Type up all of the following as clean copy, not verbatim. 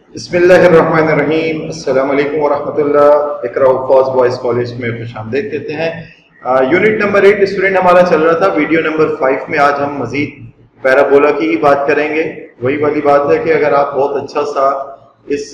बिस्मिल्लाहिर्रहमानिर्रहीम, अस्सलाम वालेकुम वरहमतुल्लाह। इकरा उफ़ाज़ बॉयज़ कॉलेज में खुशामदीद कहते हैं। यूनिट नंबर 8 स्टूडेंट हमारा चल रहा था। वीडियो नंबर 5 में आज हम मजीद पैराबोला की ही बात करेंगे। वही वाली बात है कि अगर आप बहुत अच्छा सा इस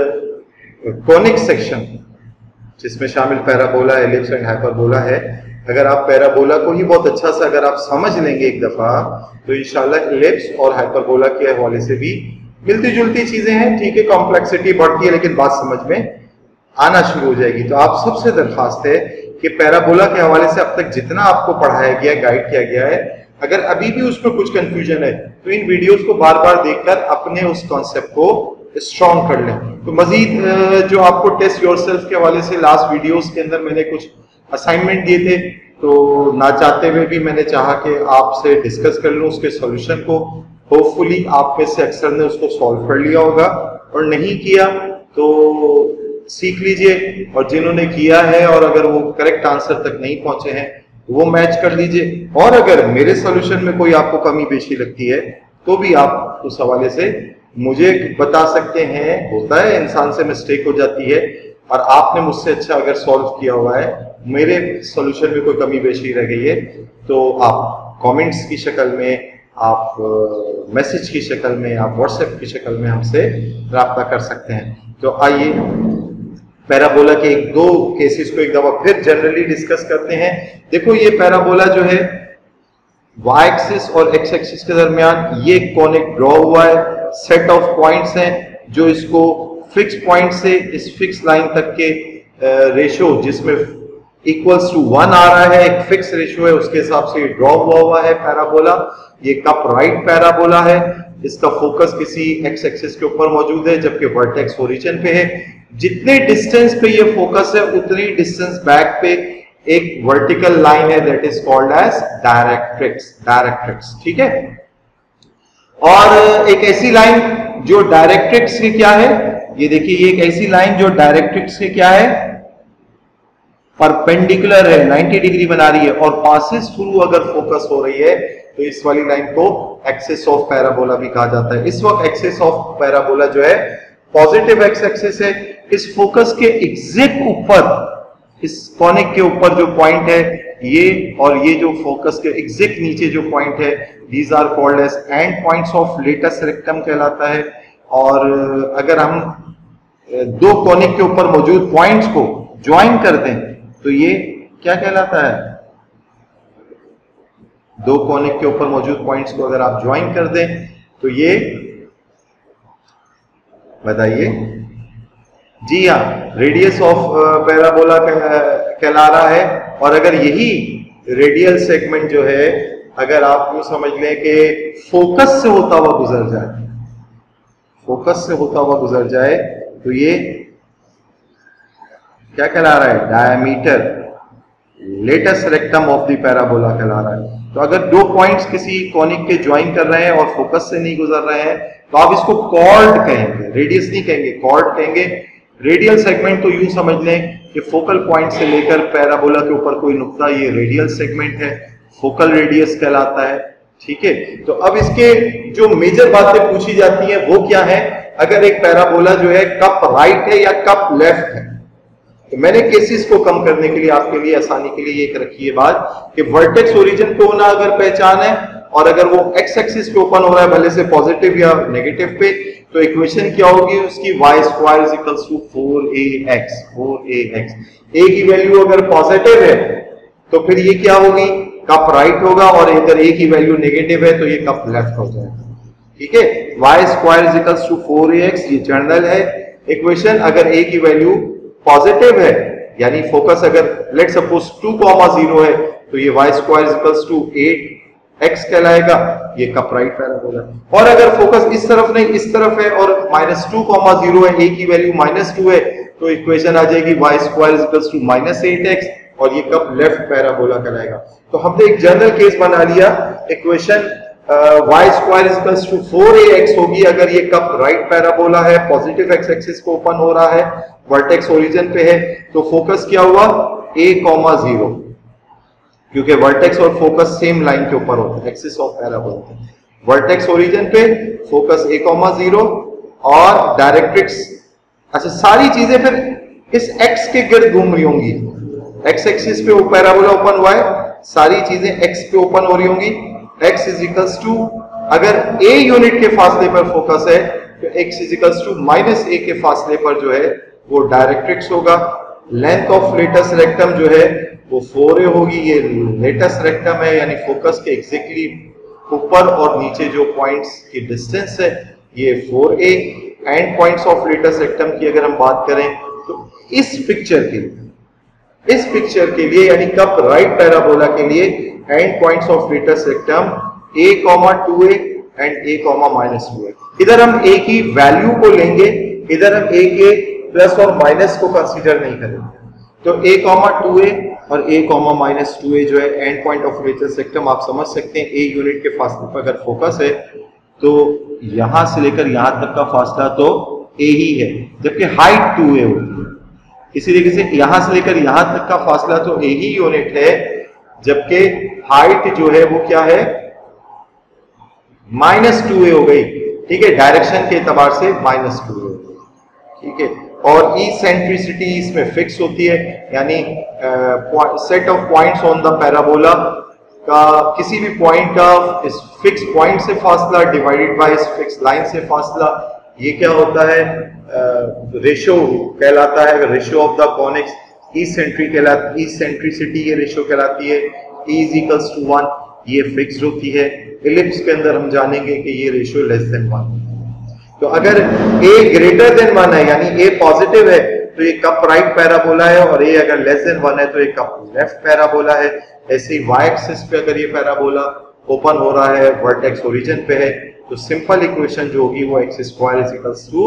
कॉनिक सेक्शन जिसमें शामिल पैराबोला, एलिप्स एंड हाइपरबोला है, अगर आप पैराबोला को ही बहुत अच्छा सा अगर आप समझ लेंगे एक दफा, तो इंशाल्लाह एलिप्स और हाइपरबोला के हवाले से भी मिलती जुलती चीजें हैं। ठीक है, कॉम्प्लेक्सिटी बढ़ती है लेकिन बात समझ में आना शुरू हो जाएगी। तो आप सबसे दरखास्त है कि पैराबोला के हवाले से अब तक जितना आपको पढ़ाया गया, गाइड किया गया है, अगर अभी भी उसमें कुछ कंफ्यूजन है तो इन वीडियोस को बार बार देखकर अपने उस कॉन्सेप्ट को स्ट्रॉन्ग कर लें। तो मजीद जो आपको टेस्ट योरसेल्फ के हवाले से लास्ट वीडियोस के अंदर मैंने कुछ असाइनमेंट दिए थे, तो ना चाहते हुए भी मैंने चाहा कि आपसे डिस्कस कर लूं उसके सॉल्यूशन को। होपफुली आप में से अक्सर ने उसको सॉल्व कर लिया होगा, और नहीं किया तो सीख लीजिए, और जिन्होंने किया है और अगर वो करेक्ट आंसर तक नहीं पहुंचे हैं वो मैच कर लीजिए। और अगर मेरे सॉल्यूशन में कोई आपको कमी पेशी लगती है तो भी आप उस हवाले से मुझे बता सकते हैं। होता है, इंसान से मिस्टेक हो जाती है, और आपने मुझसे अच्छा अगर सॉल्व किया हुआ है, मेरे सॉल्यूशन में कोई कमी पेशी रह गई है, तो आप कमेंट्स की शक्ल में, आप मैसेज की शक्ल में, आप व्हाट्सएप की शक्ल में हमसे राब्ता कर सकते हैं। तो आइए पैराबोला के एक दो केसेस को एक दफा फिर जनरली डिस्कस करते हैं। देखो, ये पैराबोला जो है वाई एक्सिस और एक्स एक्सिस के दरमियान ये कॉनिक ड्रॉ हुआ है। सेट ऑफ पॉइंट्स हैं जो इसको फिक्स पॉइंट से इस फिक्स लाइन तक के रेशियो जिसमें इक्वल्स टू 1 आ रहा है, एक फिक्स रेशियो है, उसके हिसाब से ड्रॉ हुआ है पैराबोला। ये कप राइट पैराबोला है। इसका फोकस किसी एक्स एक्सिस के ऊपर मौजूद है जबकि वर्टेक्स ओरिजिन पे है। जितने डिस्टेंस पे ये फोकस है उतनी डिस्टेंस बैक पे एक वर्टिकल लाइन है, that is called as directrix. ठीक है, और एक ऐसी लाइन जो डायरेक्ट्रिक्स की क्या है, ये देखिए, ये एक ऐसी लाइन जो डायरेक्ट्रिक्स की क्या है, परपेंडिकुलर है, 90 डिग्री बना रही है, और पासिस थ्रू अगर फोकस हो रही है तो इस वाली लाइन को एक्सिस ऑफ पैराबोला भी कहा जाता है। इस वक्त एक्सिस ऑफ पैराबोला जो है पॉजिटिव एक्स एक्सिस है। इस फोकस के एग्जैक्ट ऊपर, इस कॉनिक के ऊपर जो पॉइंट है ये, और ये जो फोकस के एग्जैक्ट नीचे जो पॉइंट है, these are called as end points of latus rectum कहलाता है। और अगर हम दो कॉनिक के ऊपर मौजूद पॉइंट्स को ज्वाइन कर दें तो ये क्या कहलाता है? दो कॉनिक के ऊपर मौजूद पॉइंट्स को अगर आप ज्वाइन कर दें तो ये, बताइए जी हाँ, रेडियस ऑफ पैराबोला कहला रहा है। और अगर यही रेडियल सेगमेंट जो है, अगर आप यूं समझ लें कि फोकस से होता हुआ गुजर जाए, फोकस से होता हुआ गुजर जाए, तो ये क्या कहला रहा है? Diameter latus rectum of the parabola कहला रहा है। तो अगर दो पॉइंट्स किसी कॉनिक के ज्वाइन कर रहे हैं और फोकस से नहीं गुजर रहे हैं तो आप इसको कॉर्ड कहेंगे, रेडियस नहीं कहेंगे, कॉर्ड कहेंगे। रेडियल सेगमेंट तो यूं समझ लें कि फोकल पॉइंट से लेकर पैराबोला के ऊपर कोई नुक्ता, ये रेडियल सेगमेंट है, फोकल रेडियस कहलाता है। ठीक है, तो अब इसके जो मेजर बातें पूछी जाती हैं वो क्या है? अगर एक पैराबोला जो है कप राइट है या कप लेफ्ट है, तो मैंने केसेस को कम करने के लिए आपके लिए आसानी के लिए एक रखी है बात कि वर्टेक्स ओरिजिन पे होना अगर पहचान है, और अगर वो एक्स एक्सिस पे ओपन हो रहा है भले से पॉजिटिव या नेगेटिव पे, तो इक्वेशन क्या होगी उसकी? y square is equals to 4ax। a की वैल्यू अगर पॉजिटिव है तो फिर ये क्या होगी? कप राइट होगा, और अगर a की वैल्यू नेगेटिव है तो ये कप लेफ्ट हो जाएगा। ठीक है, y square is equals to 4ax, ये जनरल है इक्वेशन। अगर a की वैल्यू पॉजिटिव है, यानी फोकस अगर लेट सपोज 2,0 है, तो ये y square is equals to 8x कहलाएगा, ये कप राइट पैराबोला। और अगर फोकस इस तरफ नहीं इस तरफ है और -2,0 है, a की वैल्यू -2 है, तो इक्वेशन आ जाएगी y square is equals to -8x, और ये कप लेफ्ट पैराबोला कहलाएगा। तो हमने एक जनरल केस बना लिया, equation y square is equals to 4ax होगी अगर ये कप राइट पैराबोला है, पॉजिटिव एक्स एक्सिस को ओपन हो रहा है, वर्टेक्स ओरिजिन पे है, तो फोकस क्या हुआ? a,0, क्योंकि वर्टेक्स और फोकस सेम लाइन के ऊपर होता है, axis of parabola. Vertex origin पे फोकस a,0, और डायरेक्ट्रिक्स, अच्छा सारी चीजें फिर इस एक्स के गिर्द घूम रही होंगी। एक्स एक्सिस पे वो पैराबोला ओपन हुआ है, सारी चीजें एक्स पे ओपन हो रही होंगी। एक्स इज इक्वल्स टू, अगर ए यूनिट के फासले पर फोकस है तो x is equals to minus a के फासले पर जो है वो डायरेक्ट्रिक्स होगा। लेंथ ऑफ लेटस रेक्टम जो है वो 4a होगी। ये लेटस रेक्टम है, यानी फोकस के एग्जैक्टली ऊपर और नीचे जो पॉइंट्स की डिस्टेंस है ये 4a। End points of latus rectum की अगर हम बात करें तो इस पिक्चर के लिए यानी कप राइट पैराबोला के लिए end points of latus rectum a, 2a and a, -2a। इधर हम a की वैल्यू को लेंगे, इधर हम a के प्लस और माइनस को कंसीडर नहीं करेंगे। तो a, 2a और a, -2a जो है end point of latus rectum, आप समझ सकते हैं a यूनिट के फासले पर अगर फोकस है तो यहां से लेकर यहां तक का फासला तो a ही है, जबकि हाइट 2a होती है। इसी तरीके से यहां से लेकर यहां तक का फासला तो a ही यूनिट है, जबकि हाइट जो है वो क्या है, -2a हो गई। ठीक है, डायरेक्शन के एतबार से -2a हो गई। ठीक है, और इसेंट्रिसिटी इसमें फिक्स होती है, यानी set of points on the parabola का किसी भी पॉइंट का इस फिक्स पॉइंट से फासला डिवाइडेड बाय इस फिक्स लाइन से फासला, ये क्या होता है, रेशियो कहलाता है। Ratio of the conics eccentricity ये रेशियो कहलाती है। E इज इक्वल्स टू 1 ये फिक्स्ड होती है। इलिप्स के अंदर हम जानेंगे कि ये रेशियो लेस देन 1। तो अगर a ग्रेटर देन 1 है यानी a पॉजिटिव है तो ये कप राइट पैराबोला है, और a अगर लेस देन 1 है तो ये कप लेफ्ट पैराबोला है। ऐसे ही y एक्सिस पे अगर ये पैराबोला ओपन हो रहा है, वर्टेक्स ओरिजिन पे है, तो सिंपल इक्वेशन जो होगी वो x square is equals to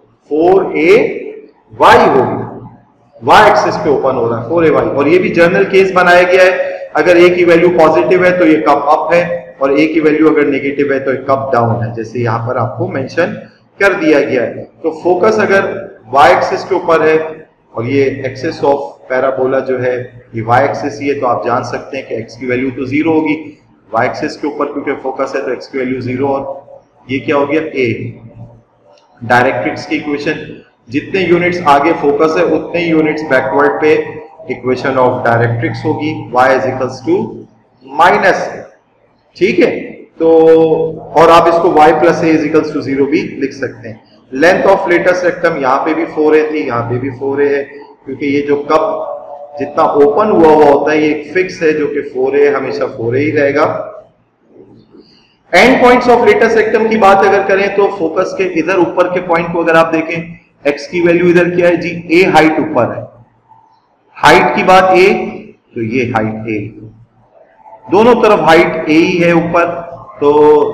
4ay होगी। y एक्सिस पे ओपन हो रहा है 4ay, और ये भी जर्नल केस बनाया गया है। अगर a की वैल्यू पॉजिटिव है तो ये कप अप है, और a की वैल्यू अगर नेगेटिव है तो ये कप डाउन है, जैसे यहाँ पर आपको मेंशन कर दिया गया है। तो फोकस अगर y एक्सिस के ऊपर है और ये एक्सिस ऑफ पैराबोला जो है ये y एक्सिस ही है, तो आप जान सकते हैं कि x की वैल्यू तो 0 होगी। y एक्सिस के ऊपर क्योंकि फोकस है तो x की वैल्यू 0, और ये क्या हो गया a। डायरेक्ट्रिक्स की इक्वेशन, जितने यूनिट्स आगे फोकस है उतने यूनिट्स बैकवर्ड पे इक्वेशन ऑफ डायरेक्ट्रिक्स होगी, y is equals to minus. ठीक है, तो और आप इसको y plus a is equals to 0 भी लिख सकते हैं। लेंथ ऑफ लेटस रेक्टम यहाँ पे भी 4a थी, यहाँ पे भी 4a है, क्योंकि ये जो कप जितना ओपन हुआ होता है ये एक फिक्स है जो कि 4a हमेशा 4a ही रहेगा। End points of latus rectum की बात अगर करें तो फोकस के इधर ऊपर के पॉइंट को अगर आप देखें, x की वैल्यू इधर क्या है जी, a हाइट ऊपर है। हाइट की बात a, तो ये हाइट a, दोनों तरफ हाइट a ही है ऊपर, तो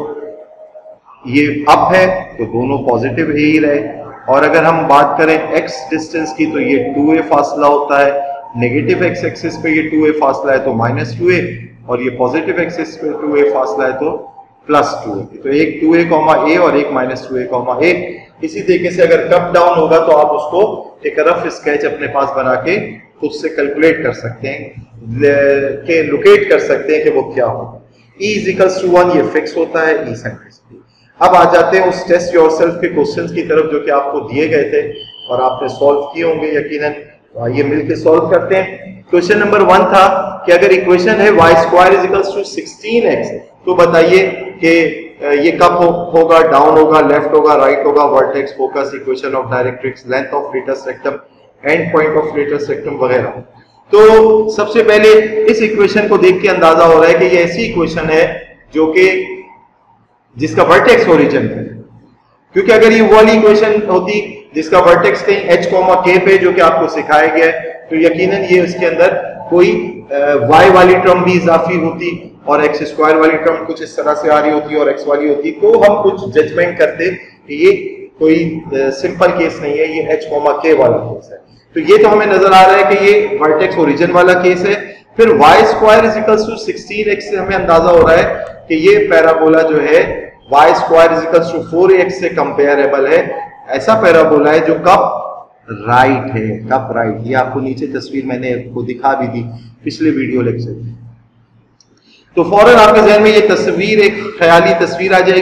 ये अप है तो दोनों पॉजिटिव a ही रहे। और अगर हम बात करें x डिस्टेंस की तो ये 2a फासला होता है। नेगेटिव x एक्सिस पे ये 2a फासला है तो -2a, और ये पॉजिटिव एक्सिस पे 2a फासला है तो +2a। तो एक 2a, a और एक -2a, a। इसी तरीके से अगर कप डाउन होगा तो आप उसको एक रफ स्केच अपने पास बना के खुद से कैलकुलेट कर सकते हैं, के लोकेट कर सकते हैं कि वो क्या होगा। E इज इक्वल्स टू 1 ये फिक्स होता है, इसेंट्रिसिटी। अब आ जाते हैं उस टेस्ट योरसेल्फ के क्वेश्चंस की तरफ जो कि आपको दिए गए थे और आपने सॉल्व किए होंगे यकीनन। तो आइए मिलकर सॉल्व करते हैं। क्वेश्चन नंबर 1 था कि अगर इक्वेशन है y square is equals to 16x, तो बताइए कि ये कब होगा, डाउन होगा, लेफ्ट होगा, राइट होगा, vertex, focus, equation of directrix, length of latus rectum, end point of latus rectum वगैरह। तो सबसे पहले इस इक्वेशन को देख के अंदाजा हो रहा है कि ये ऐसी इक्वेशन है जो कि जिसका वर्टेक्स ओरिजिन है, क्योंकि अगर ये वाली इक्वेशन होती जिसका वर्टेक्स कहीं h, k पे जो कि आपको सिखाया गया है, तो यकीनन ये इसके अंदर कोई y वाली टर्म भी इजाफी होती और x स्क्वायर वाली टर्म कुछ इस तरह से आ रही होती और x वाली होती, तो हम कुछ जजमेंट करते कि ये कोई सिंपल केस नहीं है, ये h, k वाला केस है। तो ये तो हमें नजर आ रहा है कि ये वर्टेक्स ओरिजिन वाला केस है। फिर y square is equals to 16x से हमें अंदाजा हो रहा है कि ये पैराबोला जो है y square is equals to 4x से कंपेरेबल है। ऐसा पैराबोला है जो कप राइट है, कप राइट। ये आपको नीचे तस्वीर मैंने आपको दिखा भी दी पिछले वीडियो लेक्चर में। तो फौरन आपके जहन में ये तस्वीर, एक ख्याली तस्वीर आ जाएगी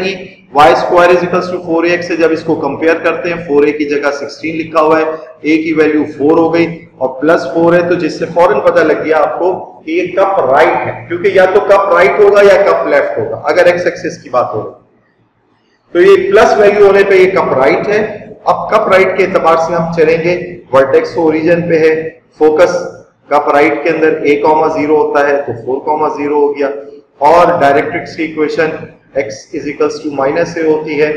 y square is equals to 4ax से जब इसको कंपेयर करते हैं 4a की जगह 16 लिखा हुआ है, a की वैल्यू 4 हो गई और प्लस 4 है, तो जिससे फौरन पता लग गया आपको कि ये कप राइट है, क्योंकि या तो कप राइट होगा या कप लेफ्ट होगा अगर एक्स एक्सिस की बात हो रही। तो ये प्लस वैल्यू होने पे ये कप राइट है। अब कप राइट के एतबार से हम चलेंगे, वर्टेक्स ओरिजिन पे है, फोकस कप राइट के अंदर a,0 होता है तो 4,0 हो गया, और डायरेक्ट्रिक्स की equation x is equals to minus a होती है,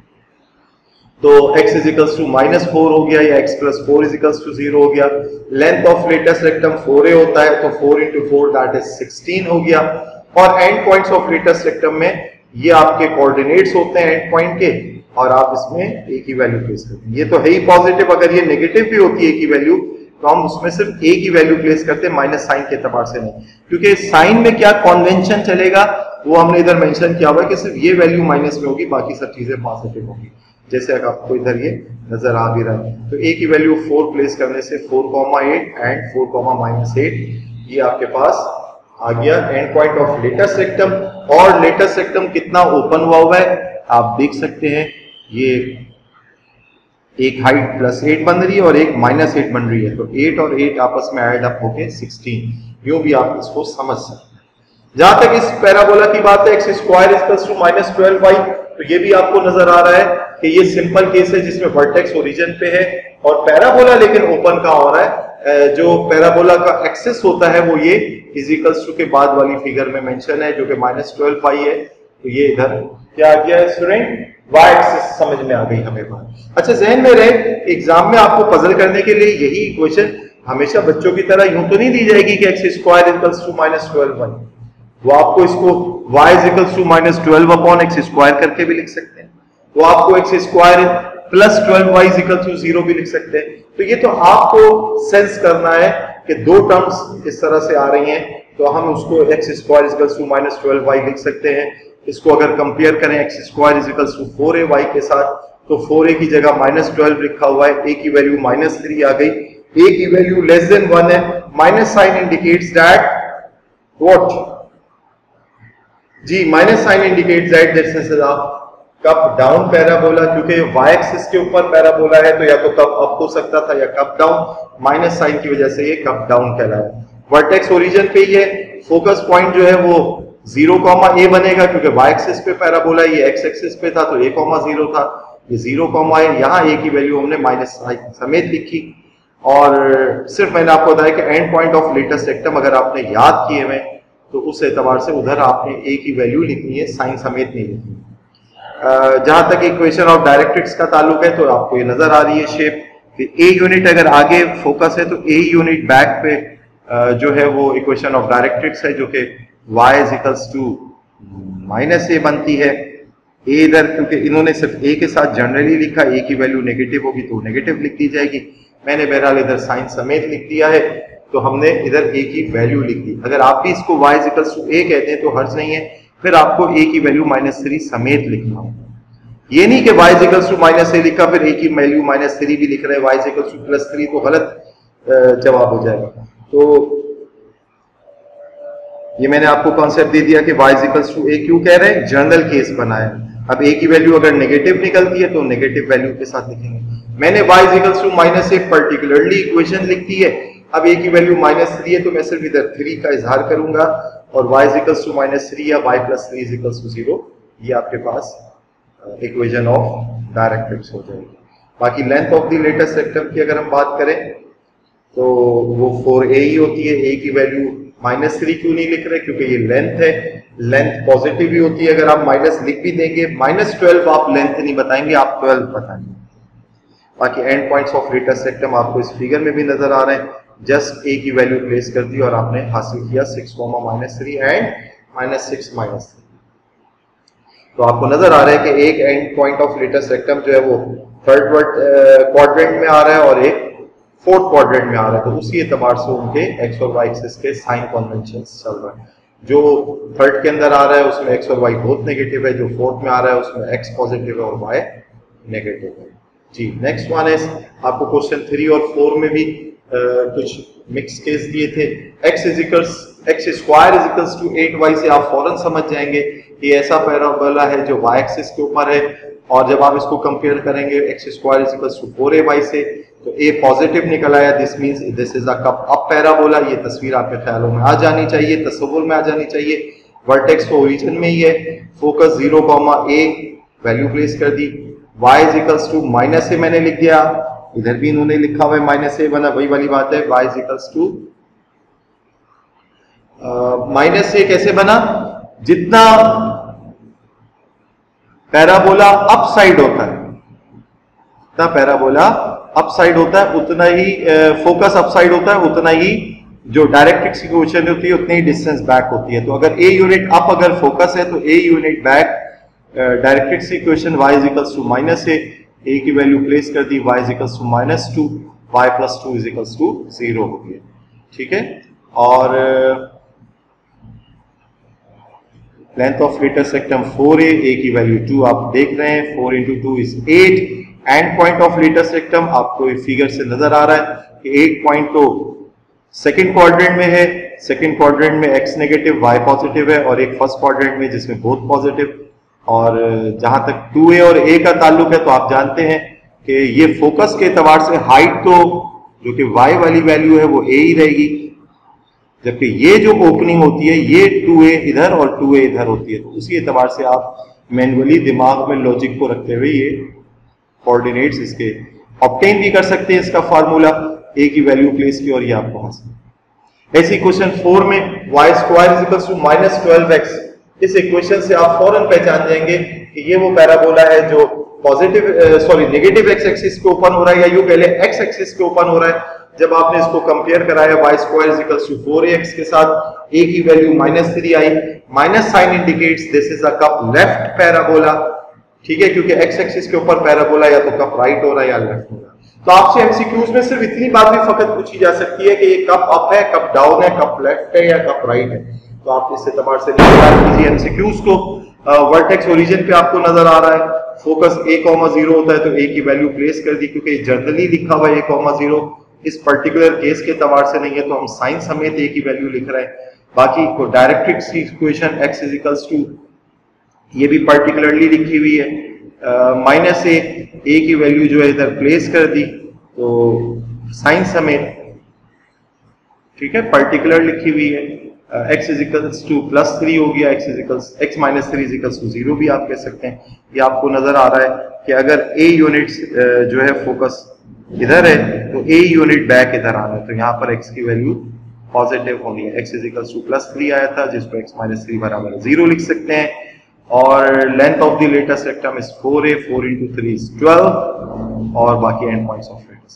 तो x इज इक्वल्स टू -4 हो गया या x plus 4 is equals to 0 हो गया। Length of latus rectum 4a होता है तो 4 into 4 दैट इज 16 हो गया। और end points of latus rectum में ये आपके कोऑर्डिनेट्स होते हैं एंड पॉइंट के, और आप इसमें a की वैल्यू प्लेस करते हैं। ये तो है ही पॉजिटिव, अगर ये नेगेटिव भी होती है a की वैल्यू तो हम उसमें सिर्फ a की वैल्यू प्लेस करते हैं, माइनस साइन के एतबार से नहीं, क्योंकि साइन में क्या कन्वेंशन चलेगा वो हमने इधर मेंशन किया हुआ है कि सिर्फ ये वैल्यू माइनस में होगी, बाकी सब चीजें पॉजिटिव होगी, जैसे अगर आपको इधर ये नजर आ भी रहा है। तो a की वैल्यू 4 प्लेस करने से 4,8 एंड 4,-8 ये आपके पास आ गया end point of latus rectum. और लेटेस्ट रेक्टम कितना ओपन हुआ है आप देख सकते हैं, ये एक हाइट +8 बन रही है और एक -8 बन रही है, तो 8 और 8 आपस में ऐड अप होके 16, यूं भी आप इसको समझ सकते हैं। जहां तक इस पैराबोला की बात है x square equals to -12y, तो ये भी आपको नजर आ रहा है कि ये सिंपल केस है जिसमें वर्टेक्स ओरिजिन पे है और पैराबोला लेकिन ओपन का हो रहा है। जो पैराबोला का एक्सिस होता है वो ये इक्वल्स टू के बाद वाली फिगर में मेंशन है जो कि -12 है, तो ये इधर क्या आ गया है स्टूडेंट, y एक्सिस समझ में आ गई हमें बात। अच्छा जहन में रहे, एग्जाम में आपको पजल करने के लिए यही इक्वेशन हमेशा बच्चों की तरह यूं तो नहीं दी जाएगी कि x square equals to -12y, वो आपको इसको y equals to -12 upon x square करके भी लिख सकते हैं, वो आपको x स्क्वायर प्लस 12y इक्वल्स टू 0 भी लिख सकते हैं। तो ये तो आपको सेंस करना है कि दो टर्म्स इस तरह से आ रही हैं, तो हम उसको x square equals to -12y लिख सकते हैं। इसको अगर कंपेयर करें x square equals to 4ay के साथ, तो 4a की जगह -12 लिखा हुआ है, a की वैल्यू -3 आ गई, a की वैल्यू लेस देन 1 है, minus sign indicates that what जी, minus sign indicates that this is a cup down parabola, क्योंकि y एक्सिस के ऊपर पैराबोला है तो या तो कप अप हो सकता था या कप डाउन, माइनस साइन की वजह से ये कप डाउन कहलाया। वर्टेक्स ओरिजिन पे ये फोकस पॉइंट जो है वो 0,a बनेगा क्योंकि y एक्सिस पे पैराबोला, ये x एक्सिस पे था तो a,0 था, ये 0,a, यहाँ a की वैल्यू हमने माइनस साइन समेत लिखी। और सिर्फ मैंने आपको बताया कि end point of latus rectum अगर आपने याद किए हुए तो उस एतबार से उधर आपने a की वैल्यू लिखनी है, साइन समेत नहीं लिखनी। जहां तक इक्वेशन ऑफ डायरेक्ट्रिक्स का ताल्लुक है तो आपको ये नजर आ रही है शेप, ए यूनिट अगर आगे फोकस है तो ए यूनिट बैक पे जो है वो इक्वेशन ऑफ डायरेक्ट्रिक्स है जो कि y इक्वल्स टू -a बनती है। ए इधर क्योंकि इन्होंने सिर्फ a के साथ जनरली लिखा, a की वैल्यू नेगेटिव होगी तो नेगेटिव लिख दी जाएगी, मैंने बहरहाल इधर साइन समेत लिख दिया है तो हमने इधर a की वैल्यू लिख दी। अगर आप भी इसको y इक्वल्स टू a कहते हैं तो हर्ज नहीं है, फिर आपको a की वैल्यू -3 समेत लिखना होगा। ये नहीं कि y इक्वल्स टू -a लिखा फिर a की वैल्यू -3 भी लिख रहे हैं, y इक्वल्स टू +3 तो गलत जवाब हो जाएगा। तो ये मैंने आपको कॉन्सेप्ट दे दिया कि y इक्वल्स टू a क्यों कह रहे हैं, जनरल केस बनाया। अब a की वैल्यू अगर नेगेटिव निकलती है तो नेगेटिव वैल्यू के साथ लिखेंगे। मैंने y equals to -a particularly equation लिख दी है, अब a की वैल्यू -3 है तो मैं सिर्फ इधर 3 का इजहार करूंगा और y इक्वल्स टू -3 या y + 3 इक्वल्स टू 0, ये आपके पास इक्वेशन ऑफ डायरेक्ट्रिक्स हो जाएगी। बाकी length of the latus rectum की अगर हम बात करें तो वो 4a ही होती है। a की वैल्यू -3 क्यों नहीं लिख रहे, क्योंकि ये लेंथ है, लेंथ पॉजिटिव ही होती है। अगर आप माइनस लिख भी देंगे, -12 आप लेंथ नहीं बताएंगे, आप 12 बताएंगे। बाकी end points of latus rectum आपको इस फिगर में भी नजर आ रहे हैं, जस्ट a की वैल्यू प्लेस कर दी और आपने हासिल किया 6, -3 एंड -6 -3। तो आपको नजर आ रहा है कि एक end point of latus rectum जो है वो थर्ड क्वाड्रेंट में आ रहा है और एक फोर्थ क्वाड्रेंट में आ रहा है, तो उसी एतबार से उनके x और y एक्सिस के साइन कन्वेंशंस चल रहे हैं। जो थर्ड के अंदर आ रहा है उसमें x और y बोथ नेगेटिव है, जो फोर्थ में आ रहा है उसमें x पॉजिटिव है और y नेगेटिव है। जी नेक्स्ट वन इज आपको क्वेश्चन 3 और 4 में भी कुछ मिक्स केस दिए थे। x is equals x square is equals to 8y से आप फौरन समझ जाएंगे कि ऐसा पैराबोला है जो y एक्सिस के ऊपर है, और जब आप इसको कंपेयर करेंगे x square is equals to 4ay से तो a पॉजिटिव निकल आया, this means this is a cup up parabola. ये तस्वीर आपके ख्यालों में आ जानी चाहिए, तस्वुर में आ जानी चाहिए। वर्टेक्स तो ओरिजिन में ही है, फोकस 0, a वैल्यू प्लेस कर दी, y is equals to -a मैंने लिख दिया, इधर भी इन्होंने लिखा हुआ है -a बना, वही वाली बात है, y is equals to -a कैसे बना, जितना पैराबोला अपसाइड होता है, जितना पैराबोला अपसाइड होता है उतना ही फोकस अपसाइड होता है, उतना ही जो डायरेक्ट्रिक्स इक्वेशन होती है उतनी ही डिस्टेंस बैक होती है। तो अगर a यूनिट अप अगर फोकस है तो a unit back directrix equation y is equals to -a की वैल्यू प्लेस कर दी, y is equals to -2, y plus 2 is equals to 0 हो गया, ठीक है। और length of latus rectum 4a, a की वैल्यू 2 आप देख रहे हैं, 4 into 2 is 8। End point of latus rectum आपको फिगर से नजर आ रहा है कि 8 पॉइंट तो सेकंड क्वाड्रेंट में है, सेकंड क्वाड्रेंट में x नेगेटिव y पॉजिटिव है, और एक फर्स्ट क्वाड्रेंट में जिसमें बोथ पॉजिटिव। और जहां तक 2a और a का ताल्लुक है तो आप जानते हैं कि ये फोकस के एतबार से हाइट तो जो कि y वाली वैल्यू है वो a ही रहेगी, जबकि ये जो ओपनिंग होती है ये 2a इधर और 2a इधर होती है। तो उसी एतबार से आप मैन्युअली दिमाग में लॉजिक को रखते हुए ये कोऑर्डिनेट्स इसके ऑब्टेन भी कर सकते हैं, इसका फार्मूला a की वैल्यू प्लेस की, और ये आप पहुंच सकते। ऐसी क्वेश्चन 4 में y square is equal to -12x, इस इक्वेशन से आप फौरन पहचान जाएंगे कि ये वो पैराबोला है जो पॉजिटिव नेगेटिव x एक्सिस पे ओपन हो रहा है, या यूं कह ले x एक्सिस पे ओपन हो रहा है। जब आपने इसको कंपेयर कराया y square is equal to 4ax के साथ, a की वैल्यू -3 आई, minus sign indicates this is a cup left parabola, ठीक है, क्योंकि x एक्सिस के ऊपर पैराबोला या तो कप राइट हो रहा है या लेफ्ट हो रहा है। तो आपसे एमसीक्यूज में सिर्फ इतनी बात भी फकत पूछी जा सकती है कि ये कप अप है, कप डाउन है, कप लेफ्ट है या कप राइट है। तो आप इस एतबार से निकाल कीजिए एमसीक्यूज को। वर्टेक्स ओरिजिन पे आपको नजर आ रहा है, फोकस a,0 होता है तो a की वैल्यू प्लेस कर दी, क्योंकि जनरली लिखा हुआ है a,0, इस पर्टिकुलर केस के एतबार से नहीं है तो हम साइन समेत a की वैल्यू लिख रहे हैं। बाकी को डायरेक्ट्रिक्स की equation x is equals to, ये भी पर्टिकुलरली लिखी हुई है, -a की वैल्यू जो है इधर प्लेस कर दी, तो साइन समेत, ठीक है, पर्टिकुलर लिखी हुई है, x इज इक्वल्स टू +3 हो गया, x -3 इज इक्वल्स टू 0 भी आप कह सकते हैं। ये आपको नजर आ रहा है कि अगर a यूनिट जो है फोकस इधर है तो a यूनिट बैक इधर आ रहा है, तो यहाँ पर x की वैल्यू पॉजिटिव होनी है। x इज इक्वल्स टू +3 आया था जिसको x -3 बराबर 0 लिख सकते हैं। और length of the latus rectum is 4a, 4 into 3 is 12, और बाकी एंड पॉइंट्स ऑफ लेटेस्ट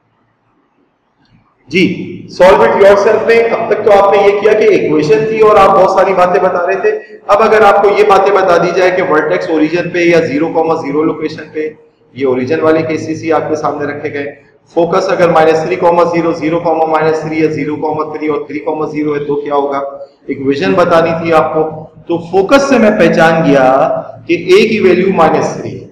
जी। सॉल्व इट योरसेल्फ में अब तक तो आपने ये किया कि इक्वेशन थी और आप बहुत सारी बातें बता रहे थे। अब अगर आपको ये बातें बता दी जाए कि वर्टेक्स ओरिजिन पे या 0,0 लोकेशन पे, ये ओरिजिन वाले केसेस ही आपके सामने रखे गए, फोकस अगर -3,0, 0,-3 या 0,3 और 3,0 है तो क्या होगा, इक्वेशन बतानी थी आपको। तो फोकस से मैं पहचान गया कि a की वैल्यू -3 है,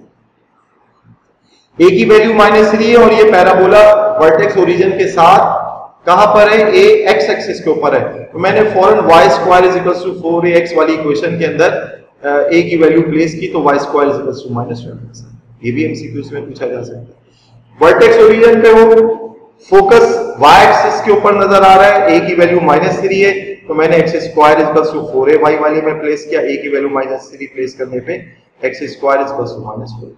a की वैल्यू -3 है, और ये पैराबोला वर्टेक्स ओरिजिन के साथ कहां पर है, a x एक्सिस के ऊपर है। तो मैंने फौरन y square is equal to 4ax वाली इक्वेशन के अंदर a की वैल्यू प्लेस की, तो y square is equal to -12। ये भी एमसीक्यूज में पूछा जा सकता है। वर्टेक्स ओरिजिन पे हो, फोकस y एक्सिस के ऊपर नजर आ रहा है, a की वैल्यू -3 है, तो मैंने x square is equal to 4ay वाली में प्लेस किया, a की वैल्यू -3 प्लेस करने पे x square is equal to -4।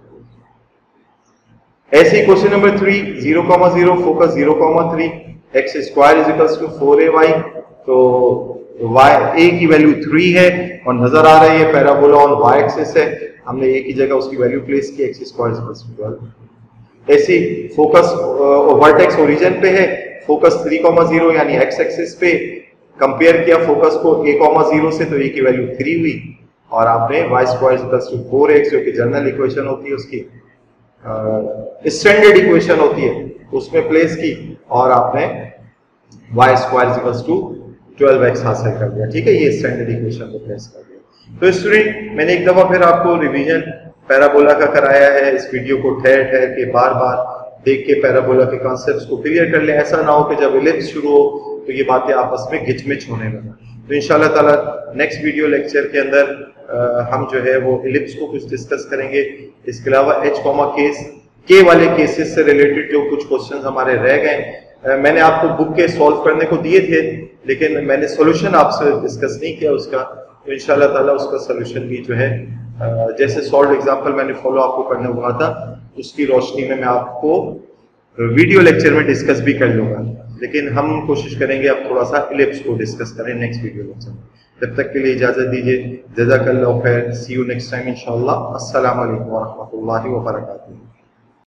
ऐसे question number 3, 0,0 focus 0,3, x square is equal to 4ay, तो y a की वैल्यू 3 है और नजर आ रहा है ये पैराबोला ऑन y एक्सिस है, हमने a की जगह उसकी वैल्यू प्लेस की, x square is equal to 12। ऐसी फोकस वर्टेक्स ओरिजिन पे है, फोकस 3,0 यानी x एक्सिस पे, कंपेयर किया फोकस को a,0 से, तो a की वैल्यू 3 हुई, और आपने y square is equal to 4x जो कि जनरल इक्वेशन होती है, उसकी स्टैंडर्ड इक्वेशन होती है, उसमें प्लेस की, और आपने y square is equal to 12x हासिल कर दिया। ठीक है, ये स्टैंडर्ड इक्वेशन को प्लेस कर दिया। तो स्टूडेंट, मैंने एक दफा फिर आपको रिवीजन पैराबोला का कराया है। इस वीडियो को ठहर ठहर के बार बार देख के पैराबोला के कॉन्सेप्ट्स को क्लियर कर ले। ऐसा ना हो कि जब इलिप्स शुरू हो तो ये बातें आपस में घिचमिच होने लगा। तो इंशाल्लाह ताला नेक्स्ट वीडियो लेक्चर के अंदर हम जो है वो इलिप्स को कुछ डिस्कस करेंगे। इसके अलावा एच कॉमा केस के वाले केसेस से रिलेटेड जो कुछ क्वेश्चन हमारे रह गए, मैंने आपको बुक के सॉल्व करने को दिए थे लेकिन मैंने सोल्यूशन आपसे डिस्कस नहीं किया उसका। तो इंशाल्लाह ताला उसका सोल्यूशन भी जो है जैसे सॉल्व एग्जाम्पल मैंने फॉलो आपको करने हुआ था उसकी रोशनी में मैं आपको वीडियो लेक्चर में डिस्कस भी कर लूंगा। लेकिन हम कोशिश करेंगे अब थोड़ा सा इलिप्स को डिस्कस करें नेक्स्ट वीडियो लेक्चर में। तब तक के लिए इजाजत दीजिए। जज़ाकल्लाहु खैर। सी यू नेक्स्ट टाइम इंशाअल्लाह। अस्सलाम वालेकुम व रहमतुल्लाहि व बरकातुहू।